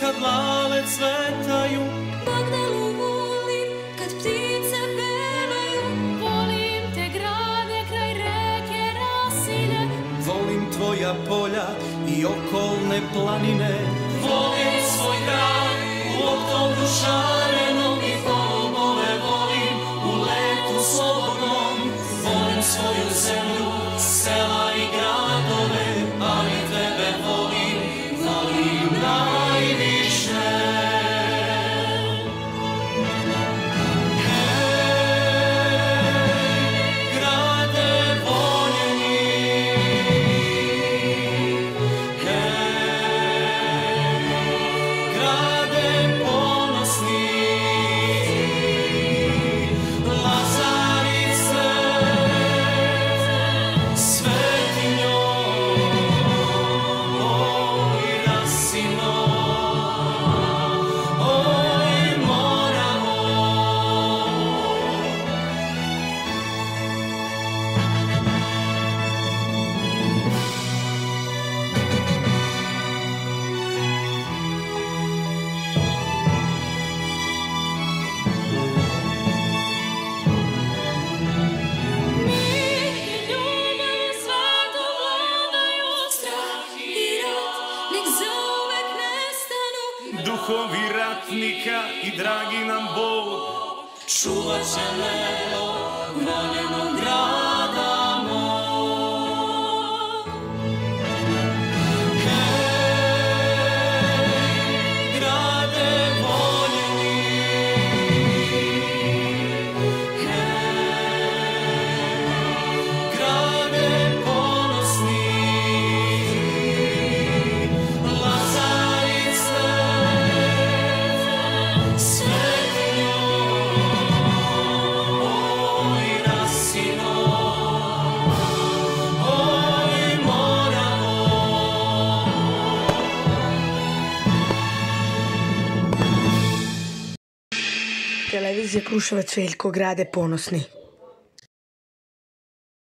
kad lale cvetaju. Magdalu volim kad ptice pevaju, volim te grade kraj reke Rasine. Volim tvoja polja i okolne planine. Volim svoj grad u oktobru šarenom i golubove volim u letu slobodnom. Volim svoju zemlju, sela i gradove, ali tebe volim, volim najviše. Duhovi ratnika i dragi nam Bog čuvat će nebo voljenog grada mog. Hej, grade voljeni, hej, grade ponosni, Televizija Kruševac, Veljko, grade ponosni.